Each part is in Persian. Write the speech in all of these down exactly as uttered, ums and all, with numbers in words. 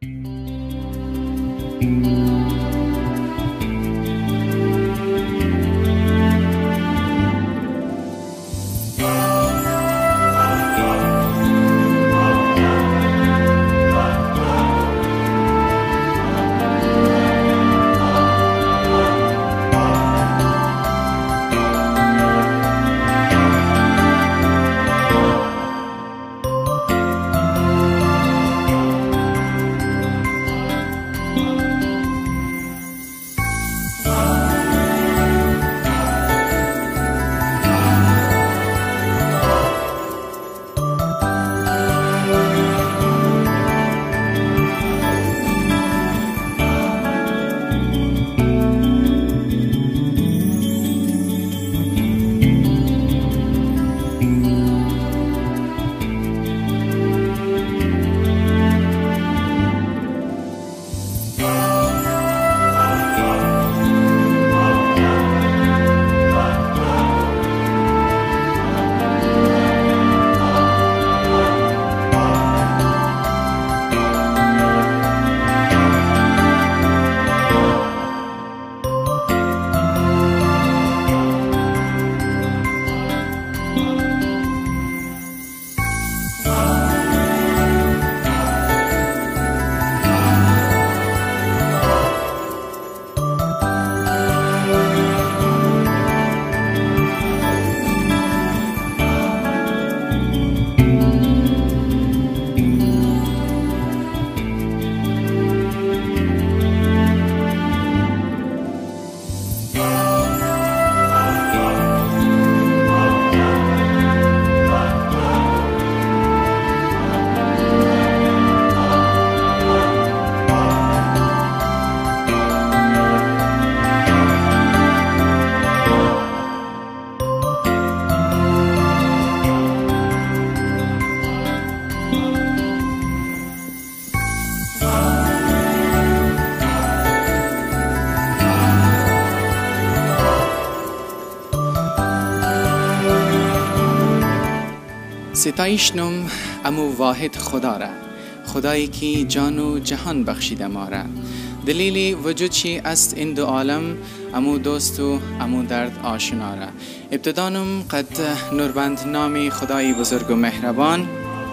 ستایش نم امو واحد خدا را، خدایی که جان و جهان بخشیده ما را. دلیل وجود چی است این دو عالم، امو دوست و امو درد آشنا را. ابتدانم قد نوربند نامی خدای بزرگ و مهربان.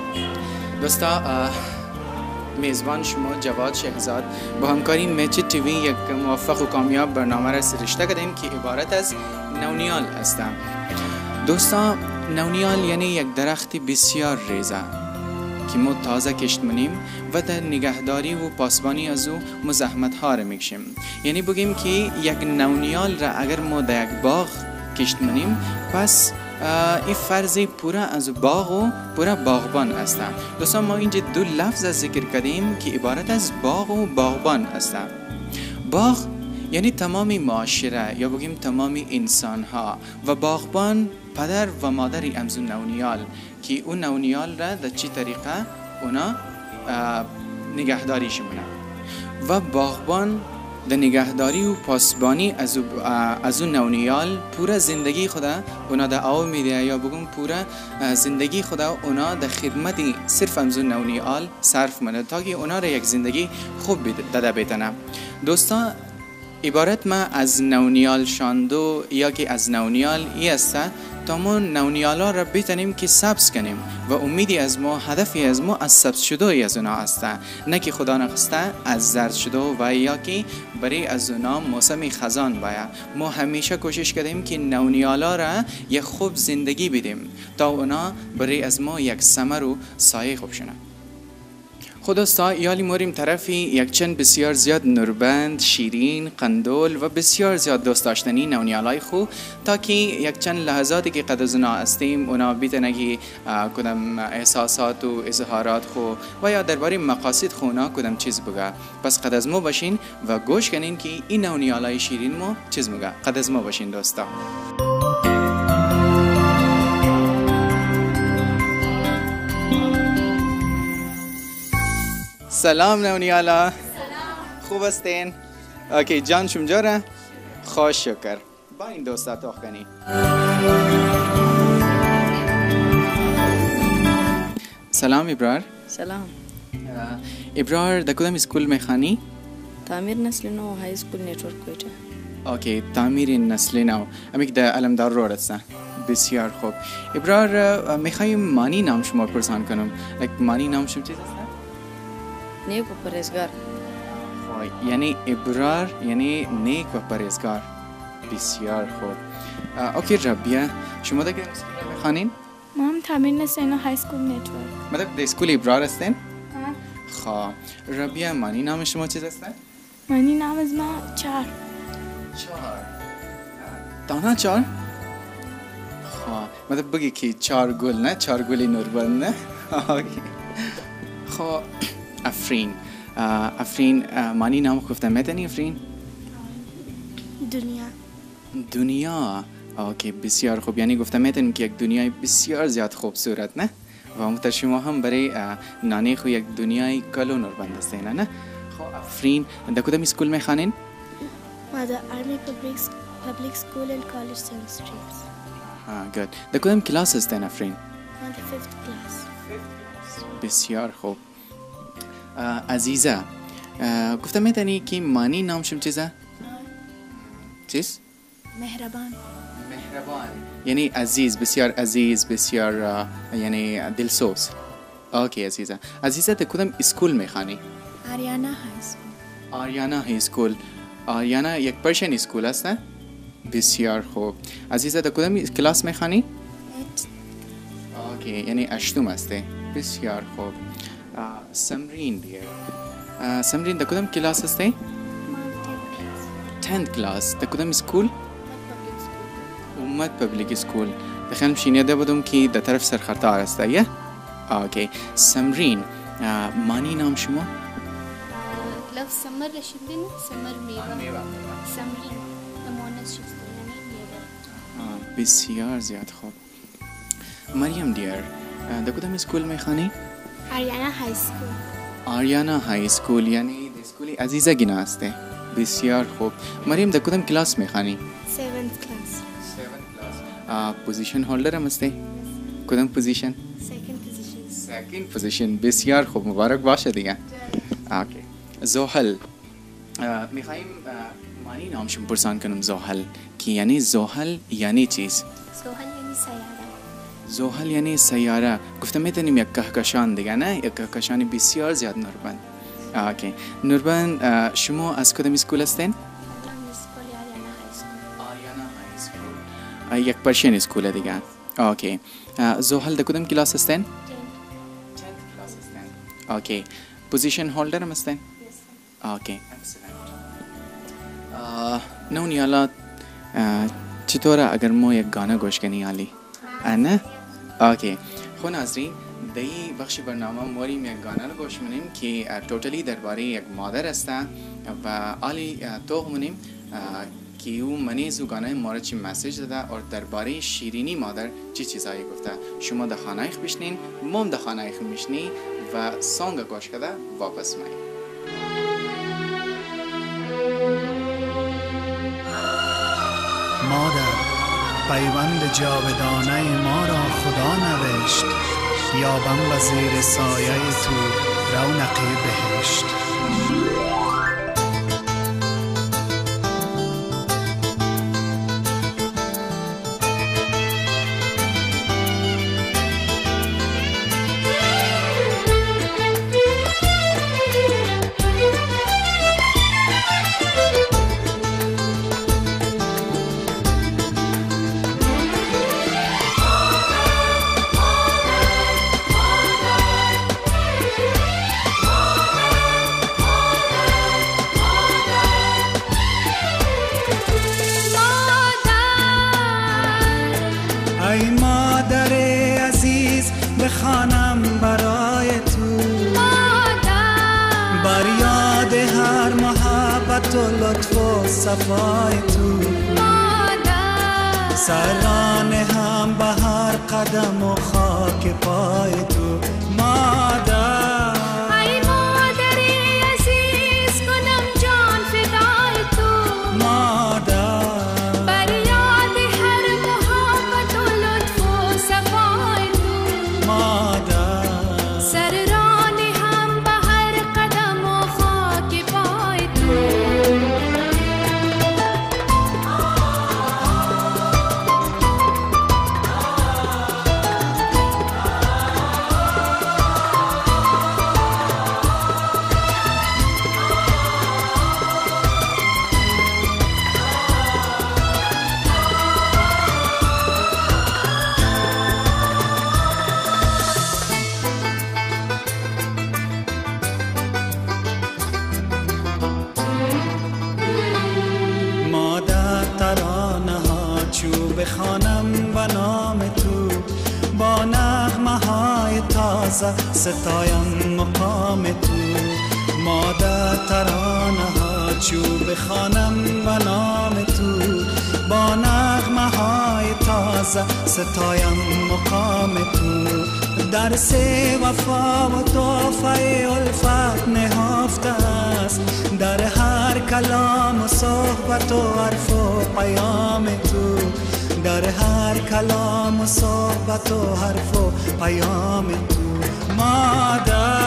دوستا میزبان شما جواد شهزاد با همکاری میچ تیوی یک موفق و کامیاب برنامه را سرشته کردیم که عبارت از نونیال است. دوستا نونیال یعنی یک درخت بسیار ریزه که ما تازه کشت منیم و در نگهداری و پاسبانی از او مزاحمت ها را میکشیم. یعنی بگیم که یک نونیال را اگر ما در یک باغ کشت منیم، پس این فرضی پورا از باغ و پورا باغبان است. دوستان ما اینجا دو لفظ ذکر کردیم که عبارت از باغ و باغبان است. باغ یعنی تمامی معاشره یا بگیم تمامی انسان ها، و باغبان پدر و مادری امزون نونیال که اون نونیال را در چی طریقه اونا نگهداری شمونه، و باغبان در نگهداری و پاسبانی از از اون نونیال پورا زندگی خدا اونا در آو میده، یا بگم پورا زندگی خدا اونا در خدمت صرف امزون نونیال صرف منه تا که اونا را یک زندگی خوب داده بتنه. دوستا عبارت ما از نونیال شاندو یا که از نونیال ای است تا ما نونیال ها را بتنیم که سبز کنیم و امیدی از ما، هدفی از ما از سبز شده از اونا است، نه که خدا نخسته از زرد شده و یا که برای از اونا موسم خزان باید. ما همیشه کوشش کردیم که نونیال ها را یک خوب زندگی بدیم تا اونا برای از ما یک ثمر و سایه خوب شنه. خداستا یالی موریم طرفی یک چند بسیار زیاد نوربند، شیرین، قندول و بسیار زیاد دوست داشتنی نونیالای خو، تا که یک چند لحظاتی که قد از اونا هستیم اونا بیتنگی کدام احساسات و اظهارات خو و یا درباره مقاصد خو اونا کدام چیز بگه. پس قد از ما باشین و گوش کنین که این نونیالای شیرین ما چیز میگه. قد از ما باشین دوستا. سلام نونیالا. سلام. خوب هستین؟ اوکی جان شما جاره؟ خوش شکر. با این دوستا توخ کنی. سلام ابرار. سلام. ابرار در کدام اسکول میخوانی؟ تعمیر نسل نو های اسکول نیتورک کویتا. اوکی، تعمیر نسل نو. امیک در علمدار روড است. بسیار خوب. ابرار میخوایم مانی نام شما پرسان کنم. لک مانی نام شما چیز است؟ نیک و پرهیزگار. یعنی ابرار یعنی نیک و پرهیزگار. بسیار خوب. اوکی ربیه، شما در کدام اسکول میخوانین؟ ما هم تعمیر نسل نو های اسکول نیتورک. مطلب در اسکول ابرار هستین؟ خواه. ربیه مانی نام شما چیز است؟ مانی نام از ما چار. چار. دانا چار؟ خواه. مطلب بگی که چار گل نه؟ چار گلی نوربند نه؟ خواه. افرین. افرین مانی نام گفتم میتونی افرین؟ دنیا. دنیا. اوکی بسیار خوب. یعنی گفتم میتونیم که یک دنیای بسیار زیاد خوبصورت نه؟ و همونطور شما هم برای نانی خو یک دنیای کلو نوربند هستین نه؟ خب افرین در کدام اسکول میخوانین؟ ما در آرمی پبلیک سکول and کالج سنت استریمز. آه گود. در کدام کلاس هستین افرین؟ ما در فیفت کلاس. بسیار خوب. عزیزه گفتم میتونی که مانی نام شم چیزه؟ چیز؟ مهربان. مهربان یعنی عزیز، بسیار عزیز، بسیار یعنی دلسوز. اوکی عزیزه. عزیزه در کدام اسکول میخوانی؟ آریانا های اسکول. آریانا های اسکول. آریانا یک پرشن اسکول است نه؟ بسیار خوب. عزیزه در کدام کلاس میخوانی؟ ایت. اوکی یعنی اشتم هسته. بسیار خوب. سمرین دیر. سمرین در کدام کلاس هسته؟ ما تنت کلاس. تنت کلاس. در کدام اسکول؟ اومد پبلیک اسکول. دخلم شینیده بودم که در طرف سرخطار است یه؟ اوکی. سمرین مانی نام شما؟ لفظ سمر رشیدین سمر میوه. سمرین مؤنث شخص یعنی میوه. بسیار زیاد خوب. مریم دیر در کدام اسکول میخوانی؟ آریانا های اسکول. آریانا های اسکول یعنی در اسکولی عزیزه گینا هسته. بسیار خوب. مریم در کدام کلاس میخوانی؟ سیونت کلاس. پوزیشن هولدر هم هسته؟ کدام پوزیشن؟ سیکند پوزیشن. سیکند پوزیشن. بسیار خوب، مبارک باشه دیگه. اوکی. زحل میخواییم معنی نامشون پرسان کنم. زحل که یعنی زحل یعنی چیز؟ زحل یعنی سیاره. زحل یعنی سیاره. گفتم میتونیم یک کهکشان دیگه نه؟ یک کهکشانی بسیار زیاد نوربند. اوکی. نوربند شما از کدام اسکول هستین؟ یک پرشین اسکول دیگه. اوکی. زحل در کدام کلاس هستین؟ تنت کلاس هستین. اوکی. پوزیشن هولدر هم هستین؟ اوکی. نونی حالا چطوره اگر ما یک گانه گوش کنی حالی؟ نه؟ اوکی. خب ناظرین در این بخش برنامه موریم یک گانه رو گوش منیم که توتالی درباره یک مادر است و حالی تو منیم که او منیز و گانه ما را چی مسیج داده اور درباره شیرینی مادر چی چیزایی گفته. شما در خانه ایخ بشنین، مام در خانه ایخ میشنی و سانگ گوش کرده واپس می. مادر پیوند جاودانه ما را خدا نوشت، یابم به زیر سایه تو رونق بهشت. ای مادر عزیز بخوانم برای تو، مادر بر یاد هر محبت و لطف و صفای تو، مادر سران هم به هر قدم و خاک پای تو، مادر ای مادر عزیز کنم جان فدای تو، مادر بر یاد هر محبت و لطف و صفای تو، مادر سر ران هم به تازه ستایم مقام تو. مادر ترانه ها چوب خانم به نام تو، با نغمه های تازه ستایم مقام تو. درس وفا و تحفه الفت نهفته است در هر کلام و صحبت و حرف و پیام تو، در هر کلام و صحبت و حرف و پیام تو. مادر